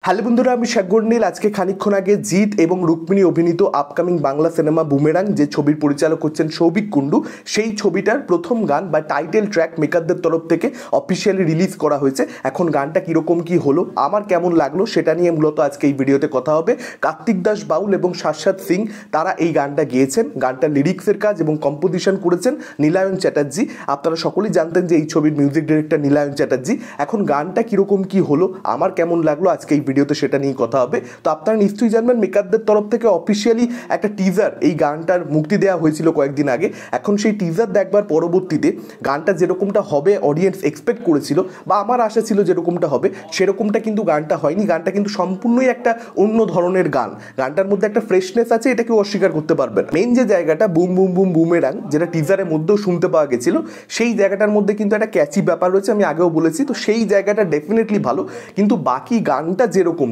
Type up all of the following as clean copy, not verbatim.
Hello বন্ধুরা, আমি সাগর নীল। আজকে খানিকক্ষণ আগে জিৎ এবং রুক্মিণী অভিনীত আপকামিং বাংলা সিনেমা বুমেরাং, যে ছবির পরিচালক হচ্ছেন সৌভিক কুণ্ডু, সেই ছবিটার প্রথম গান বা টাইটেল ট্র্যাক মেকারদের তরফ থেকে অফিসিয়ালি রিলিজ করা হয়েছে। এখন গানটা কীরকম কী হলো, আমার কেমন লাগলো, সেটা নিয়ে মূলত আজকে এই ভিডিওতে কথা হবে। কার্তিক দাস বাউল এবং শাশ্বত সিং তারা এই গানটা গেয়েছেন। গানটার লিরিক্সের কাজ এবং কম্পোজিশন করেছেন নীলায়ন চ্যাটার্জি। আপনারা সকলেই জানতেন যে এই ছবির মিউজিক ডিরেক্টর নীলায়ন চ্যাটার্জি। এখন গানটা কীরকম কী হলো, আমার কেমন লাগলো, আজকে এই ভিডিওতে সেটা নিয়ে কথা হবে। তো আপনারা নিশ্চয়ই জানবেন মেকারদের তরফ থেকে অফিসিয়ালি একটা টিজার এই গানটার মুক্তি দেওয়া হয়েছিল কয়েকদিন আগে। এখন সেই টিজার দেখবার পরবর্তীতে গানটা যেরকমটা হবে অডিয়েন্স এক্সপেক্ট করেছিল বা আমার আশা ছিল যেরকমটা হবে, সেরকমটা কিন্তু গানটা হয়নি। গানটা কিন্তু সম্পূর্ণই একটা অন্য ধরনের গান। গানটার মধ্যে একটা ফ্রেশনেস আছে, এটা কেউ অস্বীকার করতে পারবে না। মেন যে জায়গাটা বুম বুম বুম বুমেরাং, যেটা টিজারের মধ্যেও শুনতে পাওয়া গেছিল, সেই জায়গাটার মধ্যে কিন্তু একটা ক্যাচি ব্যাপার রয়েছে, আমি আগেও বলেছি। তো সেই জায়গাটা ডেফিনেটলি ভালো, কিন্তু বাকি গানটা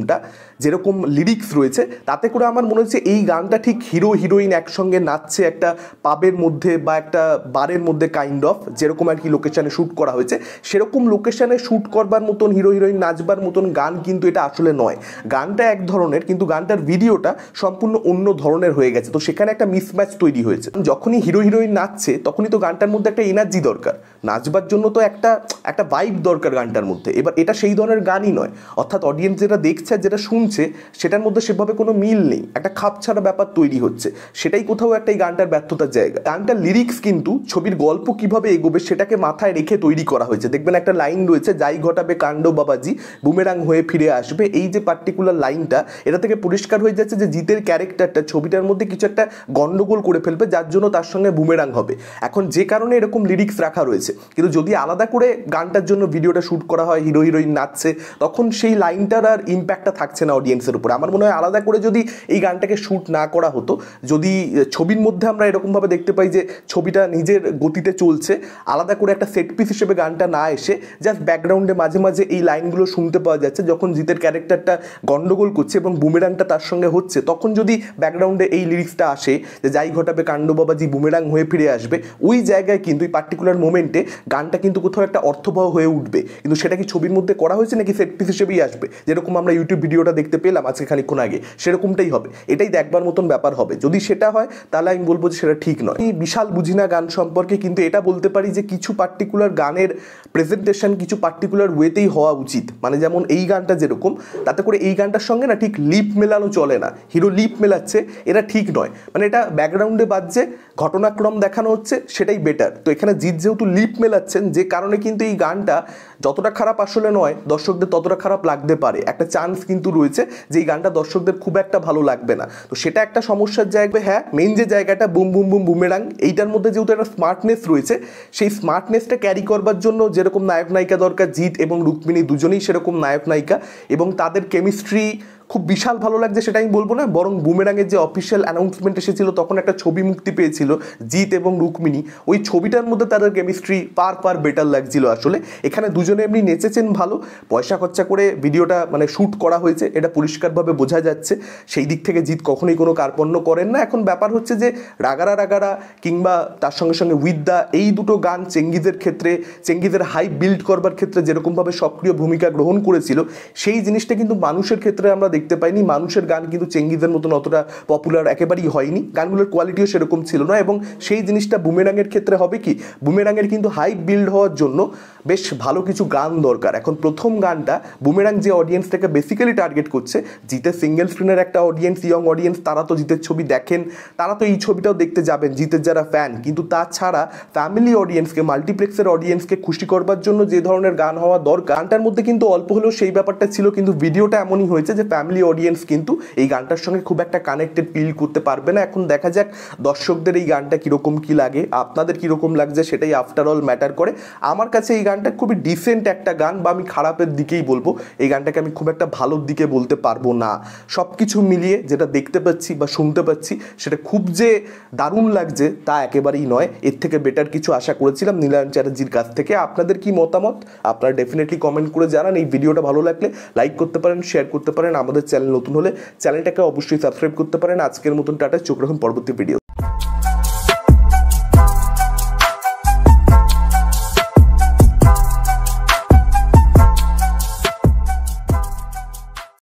যেরকম লিরিক্স রয়েছে, তাতে করে আমার মনে হচ্ছে এই গানটা ঠিক হিরো হিরোইন একসঙ্গে নাচছে একটা পাবের মধ্যে বা একটা বারের মধ্যে কাইন্ড অফ, যেরকম আর কি লোকেশানে শ্যুট করা হয়েছে, সেরকম লোকেশানে শ্যুট করবার মতন হিরো হিরোইন নাচবার মতন গান কিন্তু এটা আসলে নয়। গানটা এক ধরনের, কিন্তু গানটার ভিডিওটা সম্পূর্ণ অন্য ধরনের হয়ে গেছে। তো সেখানে একটা মিসম্যাচ তৈরি হয়েছে। যখনই হিরো হিরোইন নাচছে তখনই তো গানটার মধ্যে একটা এনার্জি দরকার, নাচবার জন্য তো একটা ভাইব দরকার গানটার মধ্যে। এবার এটা সেই ধরনের গানই নয়, অর্থাৎ অডিয়েন্স যেটা দেখছে যেটা শুনছে সেটার মধ্যে সেভাবে কোনো মিল নেই, একটা খাপ ছাড়া ব্যাপার তৈরি হচ্ছে। সেটাই কোথাও একটা এই গানটার ব্যর্থতার জায়গা। গানটার লিরিক্স কিন্তু ছবির গল্প কিভাবে এগোবে সেটাকে মাথায় রেখে তৈরি করা হয়েছে। দেখবেন একটা লাইন রয়েছে, যাই ঘটাবে কাণ্ড বাবাজি, বুমেরাং হয়ে ফিরে আসবে। এই যে পার্টিকুলার লাইনটা, এটা থেকে পরিষ্কার হয়ে যাচ্ছে যে জিতের ক্যারেক্টারটা ছবিটার মধ্যে কিছু একটা গন্ডগোল করে ফেলবে, যার জন্য তার সঙ্গে বুমেরাং হবে। এখন যে কারণে এরকম লিরিক্স রাখা রয়েছে, কিন্তু যদি আলাদা করে গানটার জন্য ভিডিওটা শ্যুট করা হয়, হিরো হিরোইন নাচছে, তখন সেই লাইনটার আর ইম্প্যাক্টটা থাকছে না অডিয়েন্সের উপরে। আমার মনে হয় আলাদা করে যদি এই গানটাকে শ্যুট না করা হতো, যদি ছবির মধ্যে আমরা এরকমভাবে দেখতে পাই যে ছবিটা নিজের গতিতে চলছে, আলাদা করে একটা সেট পিস হিসেবে গানটা না এসে জাস্ট ব্যাকগ্রাউন্ডে মাঝে মাঝে এই লাইনগুলো শুনতে পাওয়া যাচ্ছে, যখন জিতের ক্যারেক্টারটা গন্ডগোল করছে এবং বুমেরাংটা তার সঙ্গে হচ্ছে, তখন যদি ব্যাকগ্রাউন্ডে এই লিরিক্সটা আসে যে যাই ঘটাবে কাণ্ড বাবাজি, বুমেরাং হয়ে ফিরে আসবে, ওই জায়গায় কিন্তু এই পার্টিকুলার মোমেন্টে গানটা কিন্তু কোথাও একটা অর্থবহ হয়ে উঠবে। কিন্তু সেটা কি ছবির মধ্যে করা হয়েছে নাকি সেট পিস হিসেবেই আসবে, যেরকম আমরা ইউটিউব ভিডিওটা দেখতে পেলাম আজকে খানিকক্ষণ আগে, সেরকমটাই হবে? এটাই দেখবার মতন ব্যাপার হবে। যদি সেটা হয় তাহলে আমি বলবো যে সেটা ঠিক নয়। এই বিশাল বুঝি না গান সম্পর্কে, কিন্তু এটা বলতে পারি যে কিছু পার্টিকুলার গানের প্রেজেন্টেশন কিছু পার্টিকুলার ওয়েতেই হওয়া উচিত। মানে যেমন এই গানটা যেরকম, তাতে করে এই গানটার সঙ্গে না ঠিক লিপ মেলানো চলে না। হিরো লিপ মেলাচ্ছে, এটা ঠিক নয়। মানে এটা ব্যাকগ্রাউন্ডে বাজছে, ঘটনাক্রম দেখানো হচ্ছে, সেটাই বেটার। তো এখানে জিৎ যেহেতু লিপ মেলাচ্ছেন, যে কারণে কিন্তু এই গানটা যতটা খারাপ আসলে নয়, দর্শকদের ততটা খারাপ লাগতে পারে। একটা চান্স কিন্তু রয়েছে যে এই গানটা দর্শকদের খুব একটা ভালো লাগবে না। তো সেটা একটা সমস্যার জায়গা। হ্যাঁ, মেইন যে জায়গাটা বুম বুম বুম বুমেরাং, এইটার মধ্যে যেহেতু একটা স্মার্টনেস রয়েছে, সেই স্মার্টনেসটা ক্যারি করবার জন্য যেরকম নায়ক নায়িকা দরকার, জিৎ এবং রুক্মিণী দুজনেই সেরকম নায়ক নায়িকা, এবং তাদের কেমিস্ট্রি খুব বিশাল ভালো লাগছে সেটা আমি বলবো না, বরং বুমেরাংয়ের যে অফিসিয়াল অ্যানাউন্সমেন্ট এসেছিল তখন একটা ছবি মুক্তি পেয়েছিল জিৎ এবং রুক্মিণী, ওই ছবিটার মধ্যে তাদের কেমিস্ট্রি পার বেটার লাগছিল আসলে। এখানে দুজনে এমনি নেচেছেন ভালো, পয়সা খরচা করে ভিডিওটা মানে শ্যুট করা হয়েছে, এটা পরিষ্কারভাবে বোঝা যাচ্ছে। সেই দিক থেকে জিৎ কখনোই কোনো কার্পণ্য করেন না। এখন ব্যাপার হচ্ছে যে রাগারা রাগারা কিংবা তার সঙ্গে সঙ্গে উইথ দ্য, এই দুটো গান চেঙ্গিজের ক্ষেত্রে, চেঙ্গিজের হাইপ বিল্ড করবার ক্ষেত্রে যেরকমভাবে সক্রিয় ভূমিকা গ্রহণ করেছিল, সেই জিনিসটা কিন্তু মানুষের ক্ষেত্রে আমরা দেখতে পাইনি। মানুষের গান কিন্তু চেঙ্গিজের মতন অতটা পপুলার একেবারেই হয়নি, গানগুলোর কোয়ালিটিও সেরকম ছিল না। এবং সেই জিনিসটা বুমেরাংয়ের ক্ষেত্রে হবে কি, বুমেরাংয়ের কিন্তু হাইপ বিল্ড হওয়ার জন্য বেশ ভালো কিছু গান দরকার। এখন প্রথম গানটা বুমেরাং যে অডিয়েন্সটাকে বেসিক্যালি টার্গেট করছে, জিতের সিঙ্গেল স্ক্রিনের একটা অডিয়েন্স, ইয়ং অডিয়েন্স, তারা তো জিতের ছবি দেখেন, তারা তো এই ছবিটাও দেখতে যাবেন, জিতের যারা ফ্যান। কিন্তু তাছাড়া ফ্যামিলি অডিয়েন্সকে, মাল্টিপ্লেক্সের অডিয়েন্সকে খুশি করবার জন্য যে ধরনের গান হওয়া দরকার, গানটার মধ্যে কিন্তু অল্প হলেও সেই ব্যাপারটা ছিল। কিন্তু ভিডিওটা এমনই হয়েছে যে ফ্যামিলি অডিয়েন্স কিন্তু এই গানটার সঙ্গে খুব একটা কানেক্টেড ফিল করতে পারবে না। এখন দেখা যাক দর্শকদের এই গানটা কীরকম কী লাগে, আপনাদের কীরকম লাগছে, সেটাই আফটার অল ম্যাটার করে। আমার কাছে এই গানটা খুবই ডিসেন্ট একটা গান, বা আমি খারাপের দিকেই বলবো। এই গানটাকে আমি খুব একটা ভালোর দিকে বলতে পারবো না। সব কিছু মিলিয়ে যেটা দেখতে পাচ্ছি বা শুনতে পাচ্ছি, সেটা খুব যে দারুণ লাগছে তা একেবারেই নয়। এর থেকে বেটার কিছু আশা করেছিলাম নীলায়ন চ্যাটার্জির কাছ থেকে। আপনাদের কি মতামত আপনারা ডেফিনেটলি কমেন্ট করে জানান। এই ভিডিওটা ভালো লাগলে লাইক করতে পারেন, শেয়ার করতে পারেন। আমাদের চ্যানেল নতুন হলে চ্যানেলটাকে অবশ্যই সাবস্ক্রাইব করতে পারেন। আজকের মতন টাটা, চোখ রাখুন পরবর্তী ভিডিও।